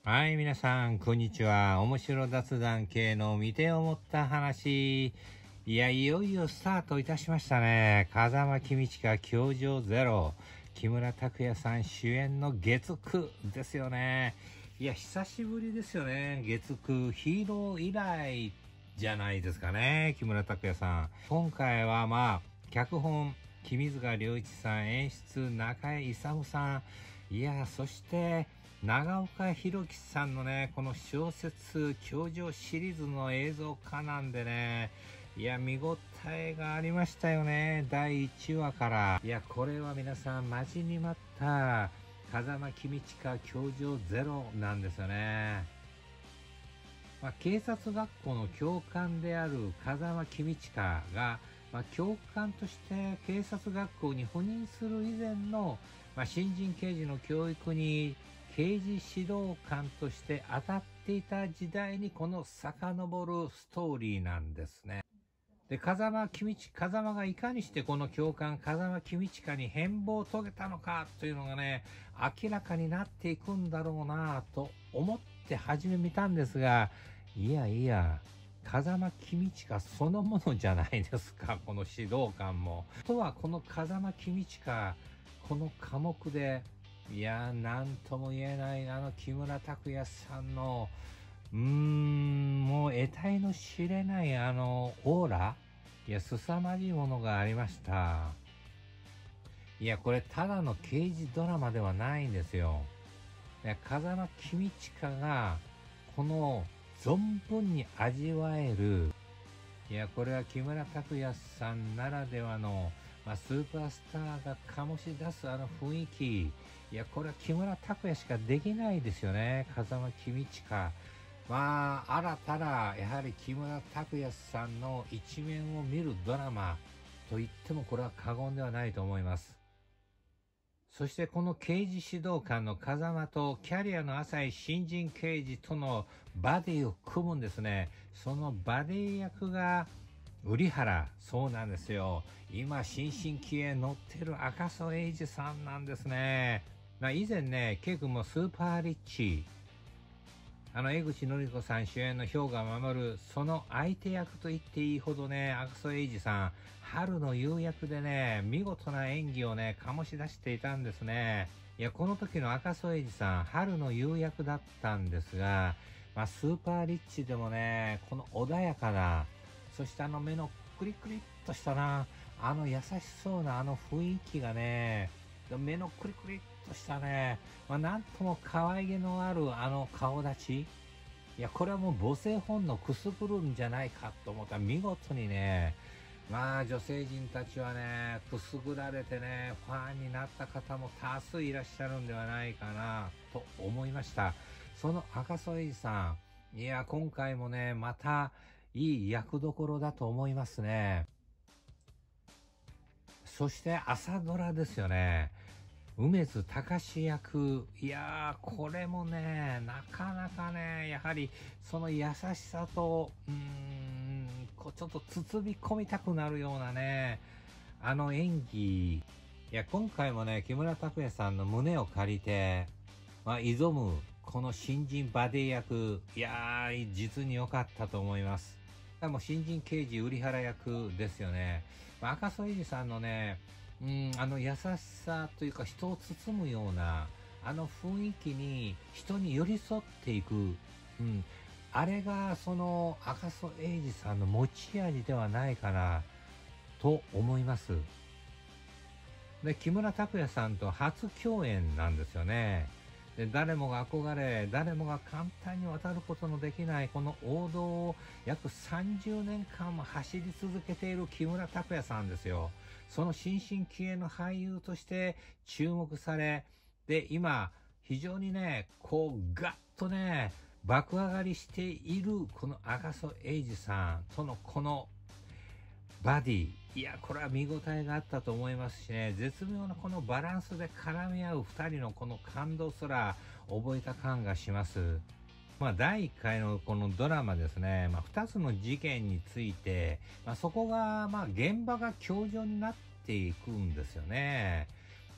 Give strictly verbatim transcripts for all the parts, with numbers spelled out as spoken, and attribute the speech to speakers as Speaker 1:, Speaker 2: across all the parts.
Speaker 1: はい、皆さん、こんにちは。面白雑談系の見て思った話。いや、いよいよスタートいたしましたね。風間公親教場ゼロ。木村拓哉さん主演の月九ですよね。いや、久しぶりですよね。月九。ヒーロー以来じゃないですかね。木村拓哉さん。今回はまあ、脚本、君塚良一さん、演出、中井勇さん。いや、そして、長岡弘樹さんのね、この小説、教場シリーズの映像化なんでね、いや、見応えがありましたよね。だいいちわから。いや、これは皆さん待ちに待った風間公親教場ゼロなんですよね。まあ、警察学校の教官である風間公親が、まあ、教官として警察学校に赴任する以前の、まあ、新人刑事の教育に刑事指導官として当たっていた時代にこの遡るストーリーなんですね。で、風間公親、風間がいかにしてこの教官、風間公親に変貌を遂げたのかというのがね、明らかになっていくんだろうなと思って初め見たんですが、いやいや、風間公親そのものじゃないですか、この指導官も。とは、この風間公親、この科目で、いや、なんとも言えない、あの木村拓哉さんの、うーん、もう得体の知れないあのオーラ、いや、凄まじいものがありました。いや、これただの刑事ドラマではないんですよ。いや、風間公親が、この存分に味わえる、いや、これは木村拓哉さんならではの、まあ、スーパースターが醸し出すあの雰囲気、いや、これは木村拓哉しかできないですよね、風間公親。まあ、新たな、やはり木村拓哉さんの一面を見るドラマと言ってもこれは過言ではないと思います。そしてこの刑事指導官の風間とキャリアの浅い新人刑事とのバディを組むんですね。そのバディ役が瓜原、そうなんですよ。今、新進気鋭乗ってる赤楚衛二さんなんですね。まあ、以前ね、ケイ君もスーパーリッチ、あの江口のり子さん主演の氷河守る、その相手役と言っていいほどね、赤楚衛二さん、春の夕役でね、見事な演技をね、醸し出していたんですね。いや、この時の赤楚衛二さん、春の夕役だったんですが、まあ、スーパーリッチでもね、この穏やかな、そしてあの目のクリクリっとしたな、あの優しそうなあの雰囲気がね、目のクリクリっとしたね、まあ、なんとも可愛げのあるあの顔立ち。いや、これはもう母性本能くすぐるんじゃないかと思ったら見事にね、まあ女性陣たちはね、くすぐられてね、ファンになった方も多数いらっしゃるんではないかなと思いました。その赤楚衛二さん、いや、今回もね、またいい役どころだと思いますね。そして朝ドラですよね。梅津貴司役、いやー、これもね、なかなかね、やはりその優しさと、うーん、こうちょっと包み込みたくなるようなね、あの演技。いや、今回もね、木村拓哉さんの胸を借りて、まあ、挑む、この新人バディ役、いやー、実に良かったと思います。もう新人刑事瓜原役ですよね。まあ、赤楚衛二さんのね、うん、あの優しさというか人を包むような、あの雰囲気に人に寄り添っていく、うん、あれがその赤楚衛二さんの持ち味ではないかなと思います。で、木村拓哉さんと初共演なんですよね。で、誰もが憧れ、誰もが簡単に渡ることのできないこの王道を約さんじゅうねんかんも走り続けている木村拓哉さんですよ。その新進気鋭の俳優として注目され、で、今、非常にね、こう、ガッとね、爆上がりしているこの赤楚衛二さんとのこのバディ、いや、これは見応えがあったと思いますしね、絶妙なこのバランスで絡み合うふたりのこの感動すら覚えた感がします。まあ、だいいっかいのこのドラマですね、まあ、ふたつの事件について、まあ、そこが、まあ、現場が教場になっていくんですよね。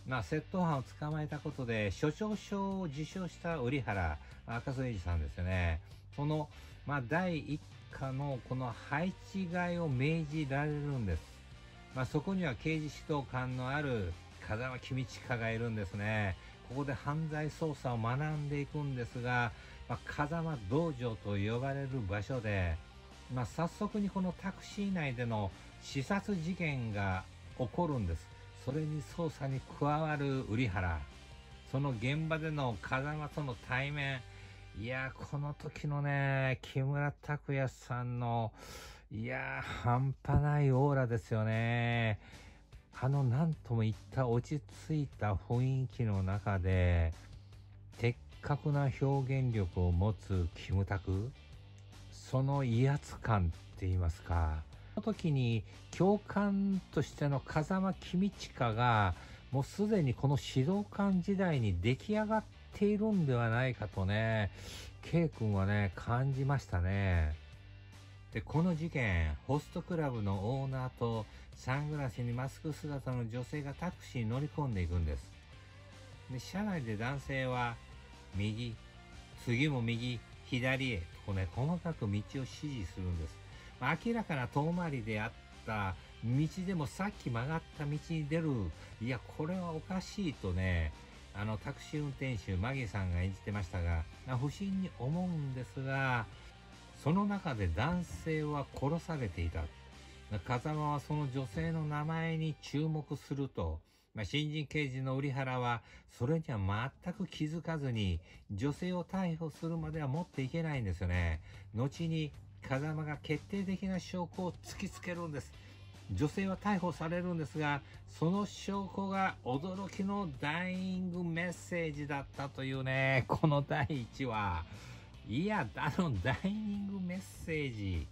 Speaker 1: まあ、窃盗犯を捕まえたことで署長賞を受賞した瓜原赤楚衛二さんですよね。その、まあ、第一課のこの配置換えを命じられるんです。まあ、そこには刑事指導官のある風間公親がいるんですね。ここで犯罪捜査を学んでいくんですが、まあ、風間道場と呼ばれる場所で、まあ、早速にこのタクシー内での刺殺事件が起こるんです。それに捜査に加わる瓜原、その現場での風間との対面、いやこの時のね木村拓哉さんのいや半端ないオーラですよね。あの何ともいった落ち着いた雰囲気の中で的確な表現力を持つキムタク、その威圧感って言いますか、その時に教官としての風間公親がもうすでにこの指導官時代に出来上がっているんではないかとね、K 君はね感じましたね。でこの事件、ホストクラブのオーナーとサングラスにマスク姿の女性がタクシーに乗り込んでいくんです。で車内で男性は右、次も右、左へとこうね細かく道を指示するんです。まあ、明らかな遠回りであった道でもさっき曲がった道に出る、いやこれはおかしいとね、あのタクシー運転手マギさんが演じてましたが、不審に思うんですが、その中で男性は殺されていた。風間はその女性の名前に注目すると、まあ、新人刑事の瓜原はそれには全く気づかずに女性を逮捕するまでは持っていけないんですよね。後に風間が決定的な証拠を突きつけるんです。女性は逮捕されるんですが、その証拠が驚きのダイイングメッセージだったというね、このだいいちわ。いや、あのダイニングメッセージ、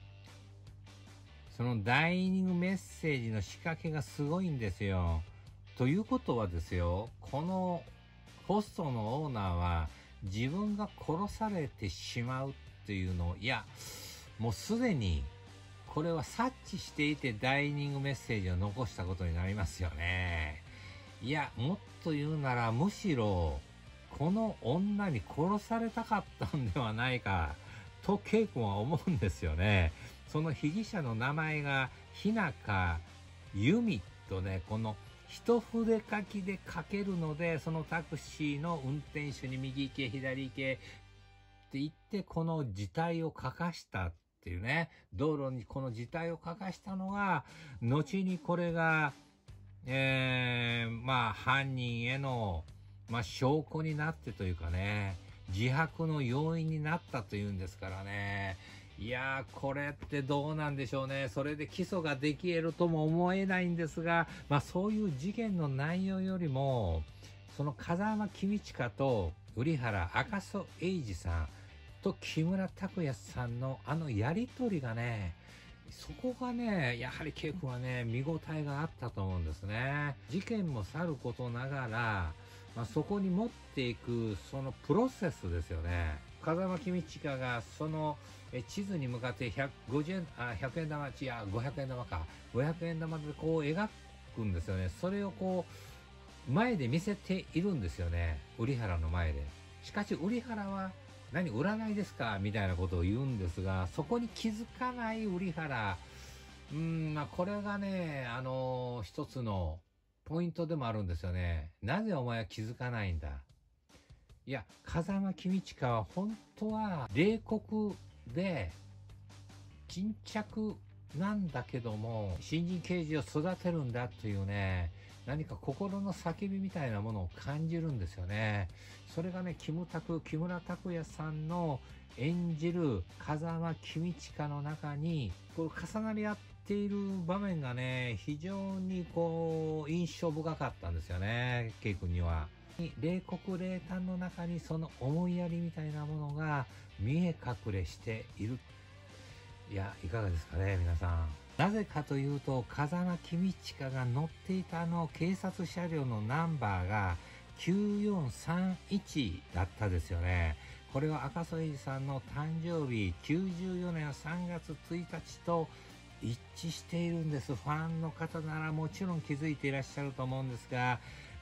Speaker 1: そのダイニングメッセージの仕掛けがすごいんですよ。ということはですよ、このホストのオーナーは自分が殺されてしまうっていうのを、いやもうすでにこれは察知していてダイニングメッセージを残したことになりますよね。いやもっと言うならむしろこの女に殺されたかったんではないかとケイ君は思うんですよね。その被疑者の名前が日中由美とね、この一筆書きで書けるので、そのタクシーの運転手に右行け左行けって言ってこの字体を書かしたっていうね、道路にこの字体を書かしたのが後にこれが、えー、まあ犯人への、まあ、証拠になってというかね、自白の要因になったというんですからね。いやーこれってどうなんでしょうね。それで起訴ができ得るとも思えないんですが、まあそういう事件の内容よりもその風間公親と瓜原赤楚衛二さんと木村拓哉さんのあのやり取りがね、そこがねやはりケイ君はね見応えがあったと思うんですね。事件もさることながら、まあ、そこに持っていくそのプロセスですよね。風間公親がそのえ地図に向かってひゃくごじゅうえん、あ、ひゃくえん玉、違う、ごひゃくえん玉か。ごひゃくえん玉でこう描くんですよね。それをこう、前で見せているんですよね。瓜原の前で。しかし、瓜原は、何、占いですかみたいなことを言うんですが、そこに気づかない瓜原。うーん、まあ、これがね、あのー、一つのポイントでもあるんですよね。なぜお前は気づかないんだ。いや、風間公親は本当は冷酷で沈着なんだけども、新人刑事を育てるんだというね、何か心の叫びみたいなものを感じるんですよね。それがね、キムタク、木村拓哉さんの演じる風間公親の中にこう重なり合っている場面がね、非常にこう印象深かったんですよね、ケイ君には。冷酷冷淡の中にその思いやりみたいなものが見え隠れしている。いや、いかがですかね、皆さん。なぜかというと、風間公親が乗っていたあの警察車両のナンバーがきゅうよんさんいちだったですよね。これは赤楚衛二さんの誕生日きゅうじゅうよねんさんがつついたちと一致しているんです。ファンの方ならもちろん気づいていらっしゃると思うんですが、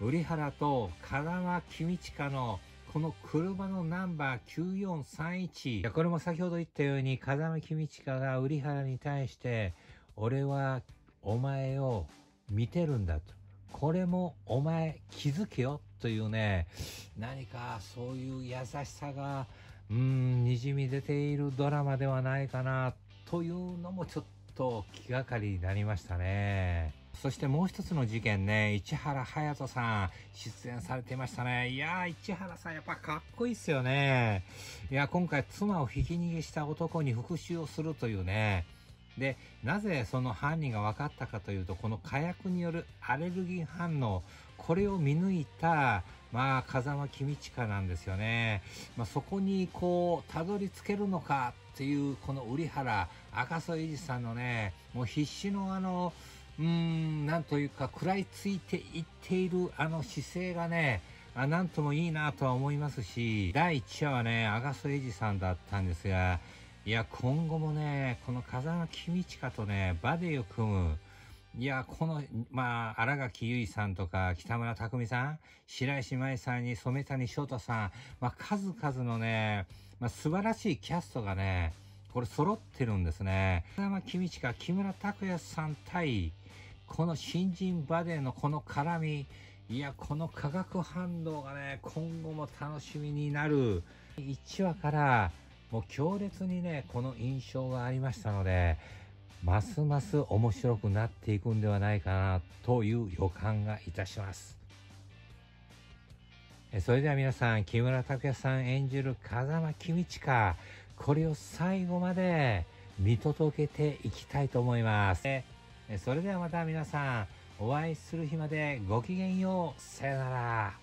Speaker 1: 瓜原と風間公親のこの車のナンバーきゅうよんさんいち。これも先ほど言ったように、風間公親が瓜原に対して、俺はお前を見てるんだと。これもお前気づけよというね、何かそういう優しさが、うーん、にじみ出ているドラマではないかなというのもちょっと気がかりになりましたね。そしてもう一つの事件ね、市原隼人さん出演されていましたね。いやー、市原さんやっぱかっこいいっすよね。いや、今回妻をひき逃げした男に復讐をするというね。で、なぜその犯人が分かったかというと、この火薬によるアレルギー反応、これを見抜いた、まあ、風間公親なんですよね。まあ、そこにこう、たどり着けるのかっていう、この瓜原、赤楚衛二さんのね、もう必死のあの、うーん、なんというか、食らいついていっているあの姿勢がね、あなんともいいなとは思いますし、だいいちわはね、赤楚衛二さんだったんですが、いや、今後もね、この風間公親とね、バディを組む。いや、この、まあ、新垣結衣さんとか、北村匠海さん、白石麻衣さんに染谷翔太さん、まあ、数々のね、まあ、素晴らしいキャストがね、これ揃ってるんですね。風間公親、木村拓哉さん対、この新人バディのこの絡み、いや、この化学反応がね、今後も楽しみになる。いちわから、もう強烈にね、この印象がありましたので、ますます面白くなっていくんではないかなという予感がいたします。それでは皆さん、木村拓哉さん演じる風間公親、これを最後まで見届けていきたいと思います。それではまた皆さん、お会いする日までごきげんよう。さよなら。